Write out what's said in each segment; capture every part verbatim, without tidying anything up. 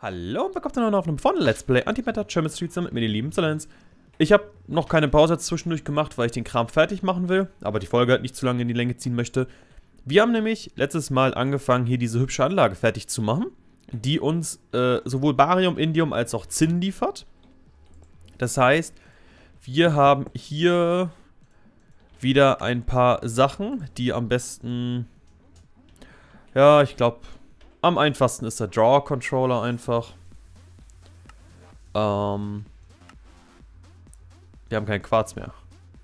Hallo und willkommen zu einer neuen von Let's Play Antimatter Chemistry mit mir, die lieben Zellens. Ich habe noch keine Pause zwischendurch gemacht, weil ich den Kram fertig machen will, aber die Folge halt nicht zu lange in die Länge ziehen möchte. Wir haben nämlich letztes Mal angefangen, hier diese hübsche Anlage fertig zu machen, die uns äh, sowohl Barium, Indium als auch Zinn liefert. Das heißt, wir haben hier wieder ein paar Sachen, die am besten, ja, ich glaube, am einfachsten ist der Drawer Controller einfach. Ähm, wir haben keinen Quarz mehr.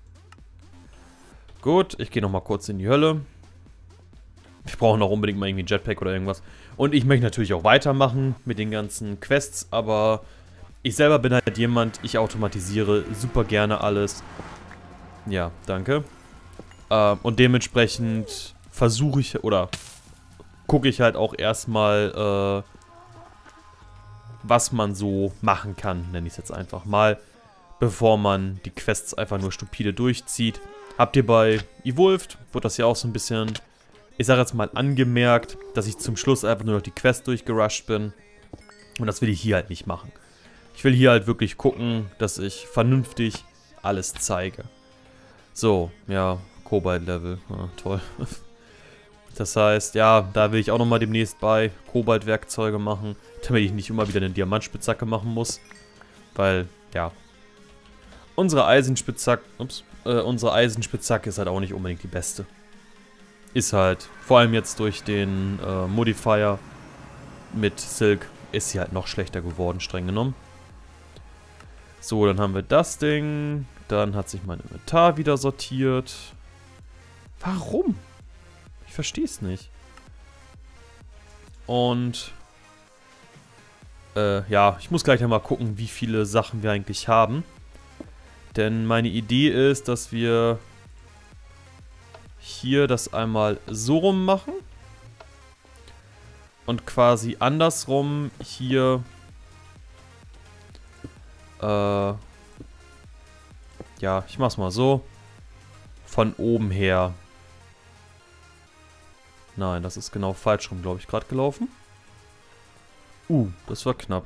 Gut, ich gehe nochmal kurz in die Hölle. Wir brauchen auch unbedingt mal irgendwie ein Jetpack oder irgendwas. Und ich möchte natürlich auch weitermachen mit den ganzen Quests, aber ich selber bin halt jemand, ich automatisiere super gerne alles. Ja, danke. Ähm, und dementsprechend versuche ich, oder gucke ich halt auch erstmal, äh, was man so machen kann, nenne ich es jetzt einfach mal, bevor man die Quests einfach nur stupide durchzieht. Habt ihr bei Evolved, wird das ja auch so ein bisschen, ich sage jetzt mal, angemerkt, dass ich zum Schluss einfach nur noch die Quest durchgerusht bin. Und das will ich hier halt nicht machen. Ich will hier halt wirklich gucken, dass ich vernünftig alles zeige. So, ja, Kobalt-Level, ja, toll. Das heißt, ja, da will ich auch nochmal demnächst bei Kobalt-Werkzeuge machen, damit ich nicht immer wieder eine Diamantspitzhacke machen muss. Weil, ja, unsere Eisenspitzhacke, ups, äh, unsere Eisenspitzhacke ist halt auch nicht unbedingt die beste. Ist halt, vor allem jetzt durch den äh, Modifier mit Silk, ist sie halt noch schlechter geworden, streng genommen. So, dann haben wir das Ding. Dann hat sich mein Inventar wieder sortiert. Warum? Ich verstehe es nicht. Und äh, ja, ich muss gleich einmal gucken, wie viele Sachen wir eigentlich haben. Denn meine Idee ist, dass wir hier das einmal so rum machen. Und quasi andersrum hier äh, ja, ich mach's mal so. Von oben her. Nein, das ist genau falsch rum, glaube ich, gerade gelaufen. Uh, das war knapp.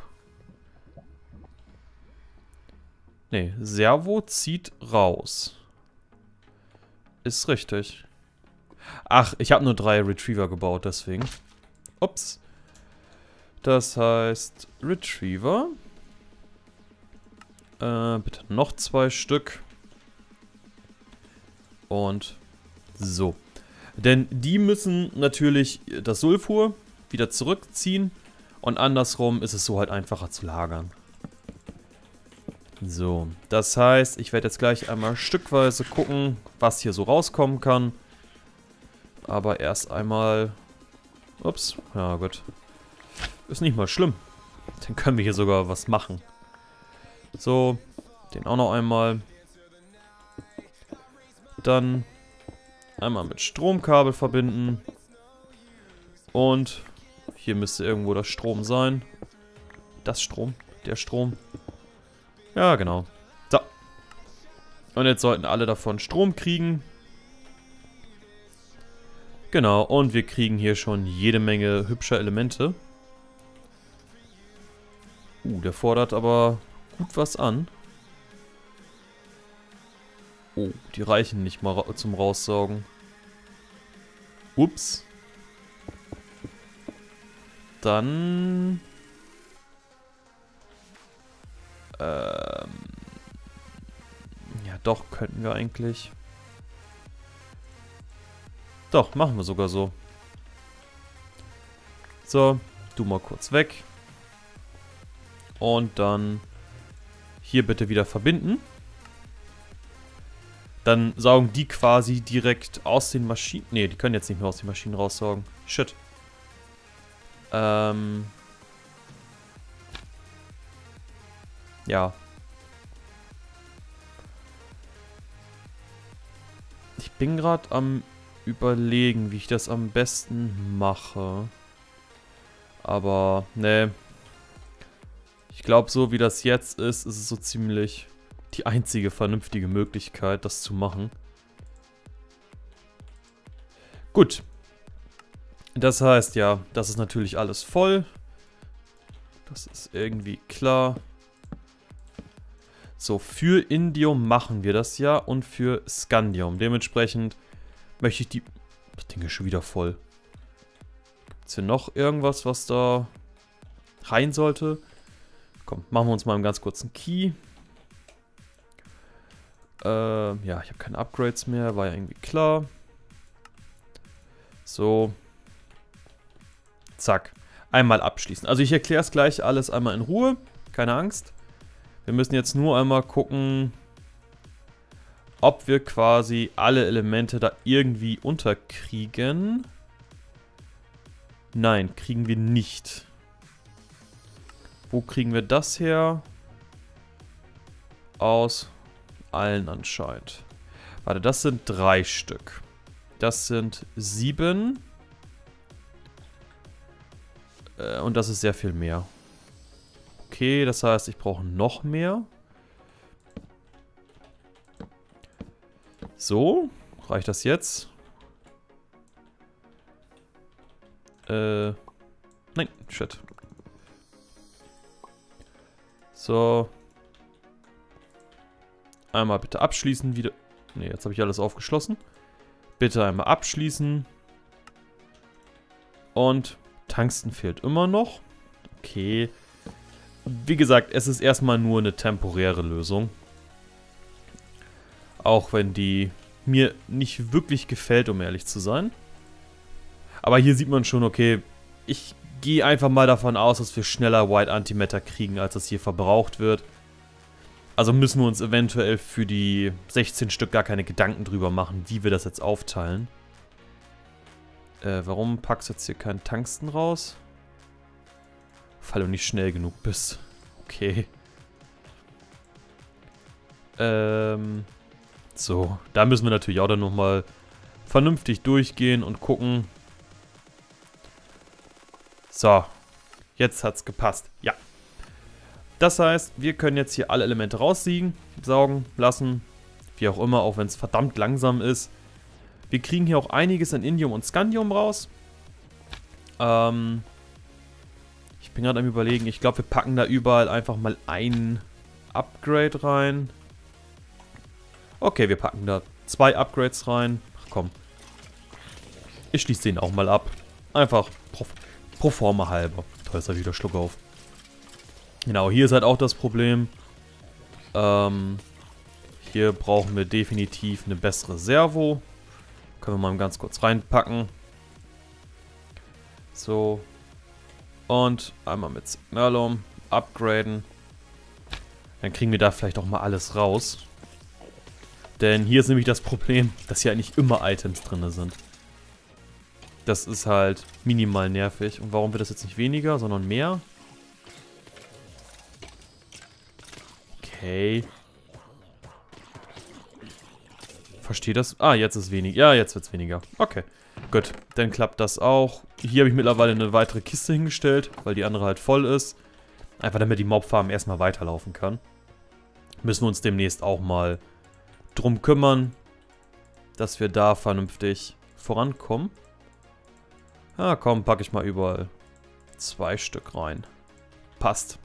Nee, Servo zieht raus. Ist richtig. Ach, ich habe nur drei Retriever gebaut, deswegen. Ups. Das heißt, Retriever. Äh, bitte noch zwei Stück. Und so. Denn die müssen natürlich das Sulfur wieder zurückziehen. Und andersrum ist es so halt einfacher zu lagern. So, das heißt, ich werde jetzt gleich einmal stückweise gucken, was hier so rauskommen kann. Aber erst einmal... Ups, ja gut. Ist nicht mal schlimm. Dann können wir hier sogar was machen. So, den auch noch einmal. Dann einmal mit Stromkabel verbinden. Und hier müsste irgendwo das Strom sein. Das Strom, der Strom. Ja, genau. So. Und jetzt sollten alle davon Strom kriegen. Genau, und wir kriegen hier schon jede Menge hübscher Elemente. Uh, der fordert aber gut was an. Oh, die reichen nicht mal ra zum Raussaugen. Ups. Dann... Ähm... Ja, doch, könnten wir eigentlich... Doch, machen wir sogar so. So, du mal kurz weg. Und dann hier bitte wieder verbinden. Dann saugen die quasi direkt aus den Maschinen... Ne, die können jetzt nicht mehr aus den Maschinen raussaugen. Shit. Ähm... Ja. Ich bin gerade am Überlegen, wie ich das am besten mache. Aber, ne. Ich glaube, so wie das jetzt ist, ist es so ziemlich die einzige vernünftige Möglichkeit, das zu machen. Gut. Das heißt, ja, das ist natürlich alles voll. Das ist irgendwie klar. So, für Indium machen wir das ja und für Scandium. Dementsprechend möchte ich die... Das Ding ist schon wieder voll. Gibt es hier noch irgendwas, was da rein sollte? Komm, machen wir uns mal einen ganz kurzen Key. Äh, ja, ich habe keine Upgrades mehr, war ja irgendwie klar. So. Zack. Einmal abschließen. Also ich erkläre es gleich alles einmal in Ruhe. Keine Angst. Wir müssen jetzt nur einmal gucken, ob wir quasi alle Elemente da irgendwie unterkriegen. Nein, kriegen wir nicht. Wo kriegen wir das her? Aus allen anscheinend. Warte, das sind drei Stück. Das sind sieben. Äh, und das ist sehr viel mehr. Okay, das heißt, ich brauche noch mehr. So, reicht das jetzt? Äh, nein, shit. So. Einmal bitte abschließen wieder. Ne, jetzt habe ich alles aufgeschlossen. Bitte einmal abschließen. Und Tungsten fehlt immer noch. Okay. Wie gesagt, es ist erstmal nur eine temporäre Lösung. Auch wenn die mir nicht wirklich gefällt, um ehrlich zu sein. Aber hier sieht man schon, okay, ich gehe einfach mal davon aus, dass wir schneller White Antimatter kriegen, als das hier verbraucht wird. Also müssen wir uns eventuell für die sechzehn Stück gar keine Gedanken drüber machen, wie wir das jetzt aufteilen. Äh, warum packst du jetzt hier keinen Tungsten raus? Weil du nicht schnell genug bist. Okay. Ähm, so, da müssen wir natürlich auch dann nochmal vernünftig durchgehen und gucken. So, jetzt hat's gepasst. Ja. Das heißt, wir können jetzt hier alle Elemente raussiegen, saugen, lassen, wie auch immer, auch wenn es verdammt langsam ist. Wir kriegen hier auch einiges an Indium und Scandium raus. Ähm, ich bin gerade am Überlegen, ich glaube, wir packen da überall einfach mal ein Upgrade rein. Okay, wir packen da zwei Upgrades rein. Ach komm. Ich schließe den auch mal ab. Einfach pro, pro forma halber. Toll, ist da wieder Schluck auf. Genau, hier ist halt auch das Problem. Ähm, hier brauchen wir definitiv eine bessere Servo. Können wir mal ganz kurz reinpacken. So. Und einmal mit Signalum upgraden. Dann kriegen wir da vielleicht auch mal alles raus. Denn hier ist nämlich das Problem, dass hier eigentlich immer Items drin sind. Das ist halt minimal nervig. Und warum wird das jetzt nicht weniger, sondern mehr? Okay. Verstehe das? Ah, jetzt ist weniger. Ja, jetzt wird es weniger. Okay, gut. Dann klappt das auch. Hier habe ich mittlerweile eine weitere Kiste hingestellt, weil die andere halt voll ist. Einfach damit die Mobfarm erstmal weiterlaufen kann. Müssen wir uns demnächst auch mal drum kümmern, dass wir da vernünftig vorankommen. Ah, komm, packe ich mal überall zwei Stück rein. Passt.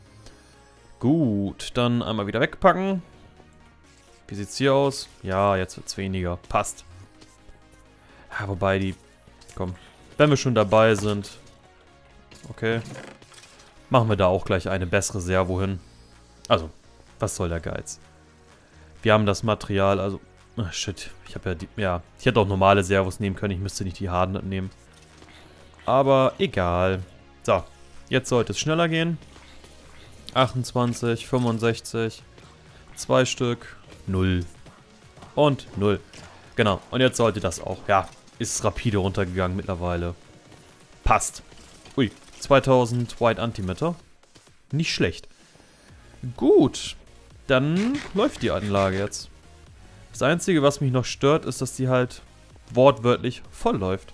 Gut, dann einmal wieder wegpacken. Wie sieht's hier aus? Ja, jetzt wird's weniger. Passt. Ja, wobei die... Komm, wenn wir schon dabei sind. Okay. Machen wir da auch gleich eine bessere Servo hin. Also, was soll der Geiz? Wir haben das Material, also... Ach, shit. Ich habe ja die... Ja, ich hätte auch normale Servos nehmen können. Ich müsste nicht die harten nehmen. Aber egal. So, jetzt sollte es schneller gehen. achtundzwanzig, fünfundsechzig, zwei Stück, null und null. Genau, und jetzt sollte das auch, ja, ist rapide runtergegangen mittlerweile. Passt. Ui, zweitausend White Antimatter. Nicht schlecht. Gut, dann läuft die Anlage jetzt. Das Einzige, was mich noch stört, ist, dass die halt wortwörtlich voll läuft.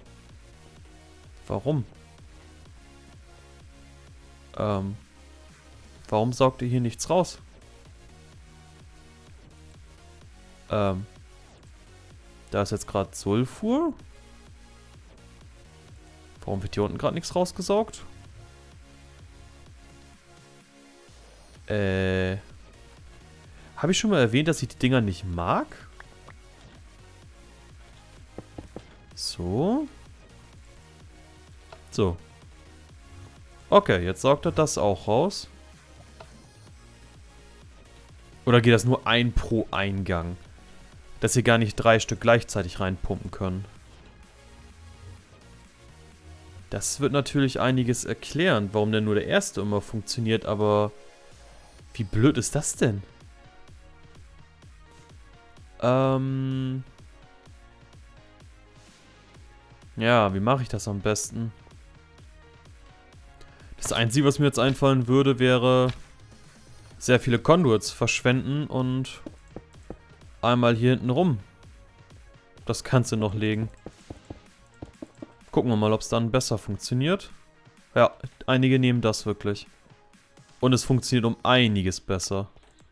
Warum? Ähm... Warum saugt ihr hier nichts raus? Ähm. Da ist jetzt gerade Sulfur. Warum wird hier unten gerade nichts rausgesaugt? Äh... Habe ich schon mal erwähnt, dass ich die Dinger nicht mag? So. So. Okay, jetzt saugt er das auch raus. Oder geht das nur ein pro Eingang? Dass wir gar nicht drei Stück gleichzeitig reinpumpen können. Das wird natürlich einiges erklären, warum denn nur der erste immer funktioniert, aber wie blöd ist das denn? Ähm... Ja, wie mache ich das am besten? Das Einzige, was mir jetzt einfallen würde, wäre sehr viele Conduits verschwenden und einmal hier hinten rum das Ganze noch legen. Gucken wir mal, ob es dann besser funktioniert. Ja, einige nehmen das wirklich. Und es funktioniert um einiges besser.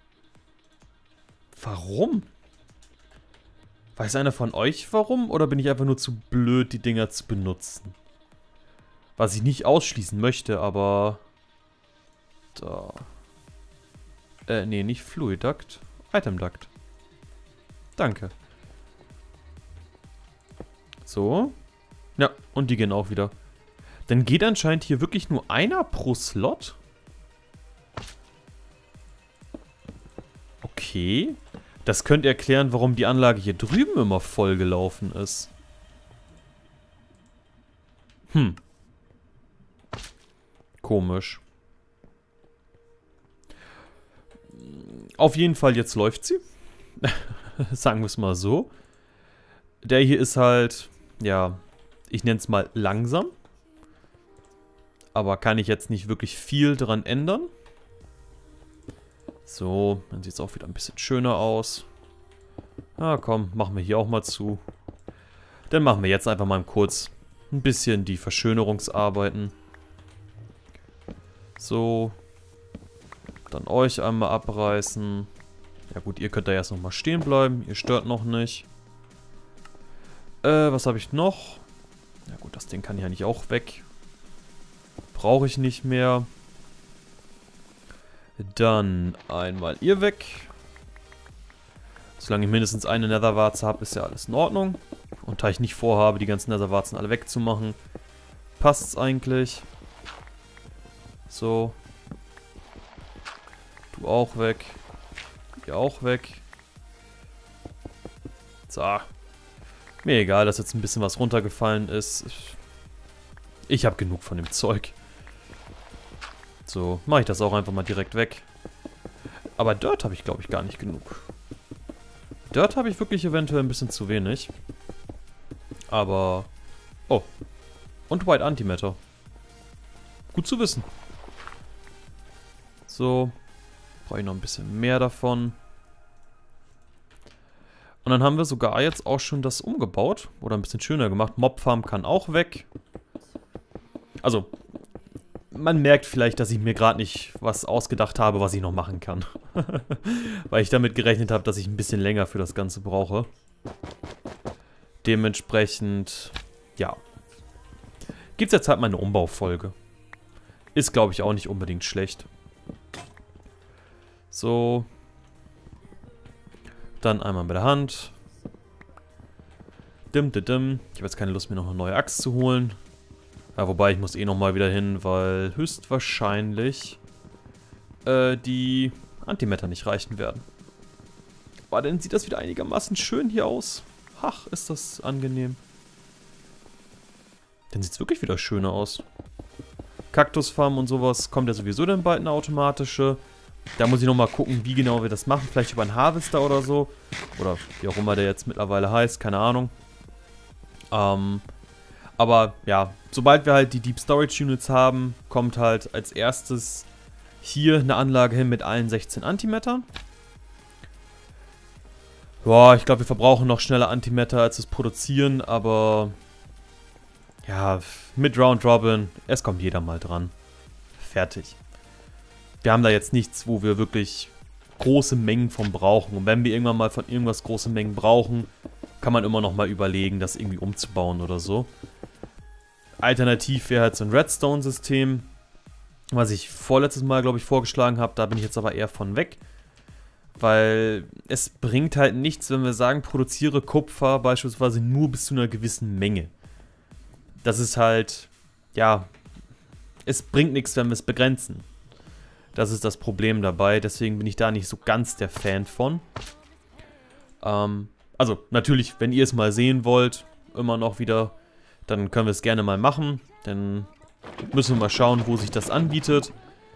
Warum? Weiß einer von euch warum? Oder bin ich einfach nur zu blöd, die Dinger zu benutzen? Was ich nicht ausschließen möchte, aber... Da... Äh, nee, nicht Fluid Duct. Item Duct. Danke. So. Ja, und die gehen auch wieder. Dann geht anscheinend hier wirklich nur einer pro Slot? Okay. Das könnte erklären, warum die Anlage hier drüben immer voll gelaufen ist. Hm. Komisch. Auf jeden Fall, jetzt läuft sie. Sagen wir es mal so. Der hier ist halt, ja, ich nenne es mal langsam. Aber kann ich jetzt nicht wirklich viel dran ändern. So, dann sieht es auch wieder ein bisschen schöner aus. Ah, komm, machen wir hier auch mal zu. Dann machen wir jetzt einfach mal kurz ein bisschen die Verschönerungsarbeiten. So. Dann euch einmal abreißen. Ja gut, ihr könnt da erst nochmal stehen bleiben. Ihr stört noch nicht. Äh, was habe ich noch? Ja gut, das Ding kann ja nicht auch weg. Brauche ich nicht mehr. Dann einmal ihr weg. Solange ich mindestens eine Netherwarze habe, ist ja alles in Ordnung. Und da ich nicht vorhabe, die ganzen Netherwarzen alle wegzumachen, passt es eigentlich. So. Du auch weg. Ihr auch weg. So. Mir egal, dass jetzt ein bisschen was runtergefallen ist. Ich habe genug von dem Zeug. So, mache ich das auch einfach mal direkt weg. Aber Dirt habe ich, glaube ich, gar nicht genug. Dirt habe ich wirklich eventuell ein bisschen zu wenig. Aber... Oh. Und White Antimatter. Gut zu wissen. So. Brauche ich noch ein bisschen mehr davon. Und dann haben wir sogar jetzt auch schon das umgebaut. Oder ein bisschen schöner gemacht. Mobfarm kann auch weg. Also... Man merkt vielleicht, dass ich mir gerade nicht was ausgedacht habe, was ich noch machen kann. Weil ich damit gerechnet habe, dass ich ein bisschen länger für das Ganze brauche. Dementsprechend, ja. Gibt es jetzt halt mal eine Umbaufolge. Ist, glaube ich, auch nicht unbedingt schlecht. So. Dann einmal mit der Hand. Dim, dim, dim. Ich habe jetzt keine Lust, mir noch eine neue Axt zu holen. Ja, wobei, ich muss eh nochmal wieder hin, weil höchstwahrscheinlich äh, die Antimatter nicht reichen werden. Aber dann sieht das wieder einigermaßen schön hier aus. Ach, ist das angenehm. Dann sieht es wirklich wieder schöner aus. Kaktusfarm und sowas kommt ja sowieso dann bald eine automatische. Da muss ich nochmal gucken, wie genau wir das machen. Vielleicht über einen Harvester oder so. Oder wie auch immer der jetzt mittlerweile heißt, keine Ahnung. Ähm... Aber ja, sobald wir halt die Deep Storage Units haben, kommt halt als erstes hier eine Anlage hin mit allen sechzehn Antimattern. Boah, ich glaube, wir verbrauchen noch schneller Antimatter als es produzieren, aber ja, mit Round Robin, es kommt jeder mal dran. Fertig. Wir haben da jetzt nichts, wo wir wirklich große Mengen von brauchen. Und wenn wir irgendwann mal von irgendwas große Mengen brauchen, kann man immer noch mal überlegen, das irgendwie umzubauen oder so. Alternativ wäre halt so ein Redstone-System. was ich vorletztes Mal, glaube ich, vorgeschlagen habe. Da bin ich jetzt aber eher von weg. Weil es bringt halt nichts, wenn wir sagen, produziere Kupfer beispielsweise nur bis zu einer gewissen Menge. Das ist halt, ja, es bringt nichts, wenn wir es begrenzen. Das ist das Problem dabei, deswegen bin ich da nicht so ganz der Fan von. Ähm, also natürlich, wenn ihr es mal sehen wollt, immer noch wieder, dann können wir es gerne mal machen. Dann müssen wir mal schauen, wo sich das anbietet.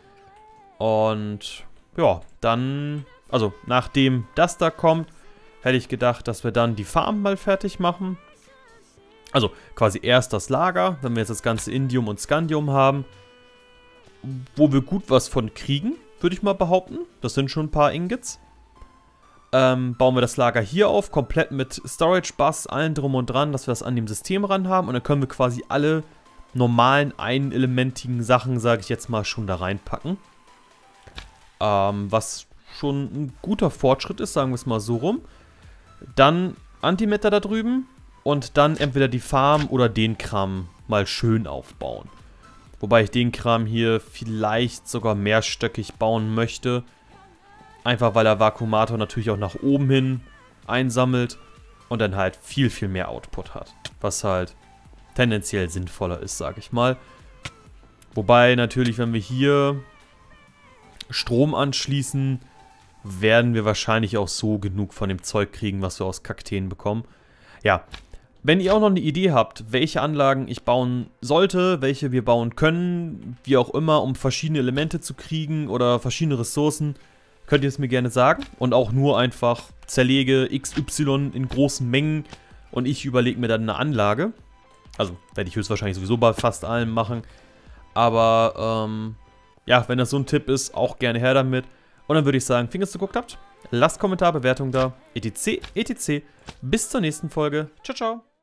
Und ja, dann, also nachdem das da kommt, hätte ich gedacht, dass wir dann die Farm mal fertig machen. Also quasi erst das Lager, wenn wir jetzt das ganze Indium und Scandium haben, wo wir gut was von kriegen, würde ich mal behaupten. Das sind schon ein paar Ingots. Ähm, bauen wir das Lager hier auf, komplett mit Storage Bus, allen drum und dran, dass wir das an dem System ran haben. Und dann können wir quasi alle normalen, einelementigen Sachen, sage ich jetzt mal, schon da reinpacken. Ähm, was schon ein guter Fortschritt ist, sagen wir es mal so rum. Dann Antimatter da drüben und dann entweder die Farm oder den Kram mal schön aufbauen. Wobei ich den Kram hier vielleicht sogar mehrstöckig bauen möchte. Einfach weil der Vakuumator natürlich auch nach oben hin einsammelt und dann halt viel, viel mehr Output hat. Was halt tendenziell sinnvoller ist, sage ich mal. Wobei natürlich, wenn wir hier Strom anschließen, werden wir wahrscheinlich auch so genug von dem Zeug kriegen, was wir aus Kakteen bekommen. Ja, wenn ihr auch noch eine Idee habt, welche Anlagen ich bauen sollte, welche wir bauen können, wie auch immer, um verschiedene Elemente zu kriegen oder verschiedene Ressourcen, könnt ihr es mir gerne sagen. Und auch nur einfach zerlege X Y in großen Mengen und ich überlege mir dann eine Anlage. Also werde ich höchstwahrscheinlich sowieso bei fast allem machen. Aber ähm, ja, wenn das so ein Tipp ist, auch gerne her damit. Und dann würde ich sagen, vielen Dank, dass ihr geguckt habt. Lasst Kommentar, Bewertung da, et cetera et cetera. Bis zur nächsten Folge. Ciao, ciao.